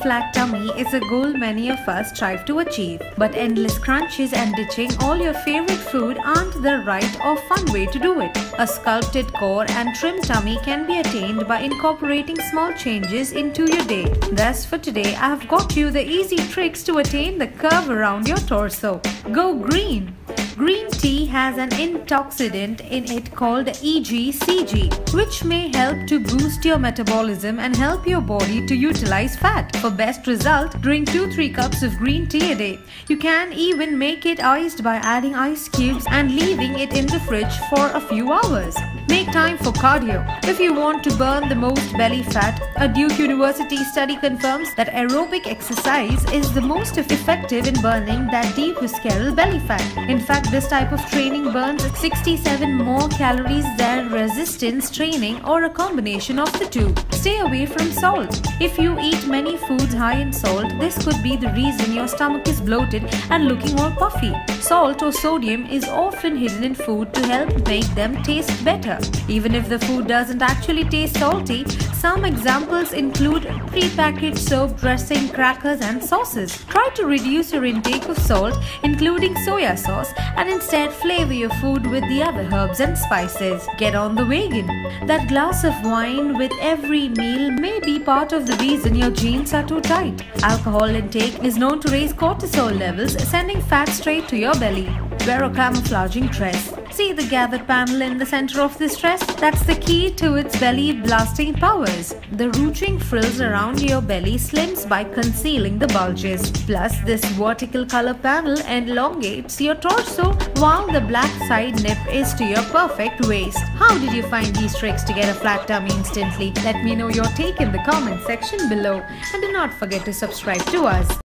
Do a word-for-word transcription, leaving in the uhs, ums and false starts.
flat tummy is a goal many of us strive to achieve. But endless crunches and ditching all your favorite food aren't the right or fun way to do it. A sculpted core and trim tummy can be attained by incorporating small changes into your day. Thus, for today, I have got you the easy tricks to attain the curve around your torso. Go green! Green tea has an antioxidant in it called E G C G, which may help to boost your metabolism and help your body to utilize fat. For best result, drink two to three cups of green tea a day. You can even make it iced by adding ice cubes and leaving it in the fridge for a few hours. Make time for cardio. If you want to burn the most belly fat, a Duke University study confirms that aerobic exercise is the most effective in burning that deep visceral belly fat. In fact, this type of training burns sixty-seven more calories than resistance training or a combination of the two. Stay away from salt. If you eat many foods high in salt, this could be the reason your stomach is bloated and looking all puffy. Salt or sodium is often hidden in food to help make them taste better. Even if the food doesn't actually taste salty, some examples include pre-packaged soap, dressing, crackers and sauces. Try to reduce your intake of salt, including soya sauce, and instead flavor your food with the other herbs and spices. Get on the wagon. That glass of wine with every meal may be part of the reason your jeans are too tight. Alcohol intake is known to raise cortisol levels, sending fat straight to your belly. Wear a camouflaging dress. See the gathered panel in the center of this dress? That's the key to its belly blasting powers. The ruching frills around your belly slims by concealing the bulges. Plus, this vertical color panel elongates your torso while the black side nip is to your perfect waist. How did you find these tricks to get a flat tummy instantly? Let me know your take in the comment section below. And do not forget to subscribe to us.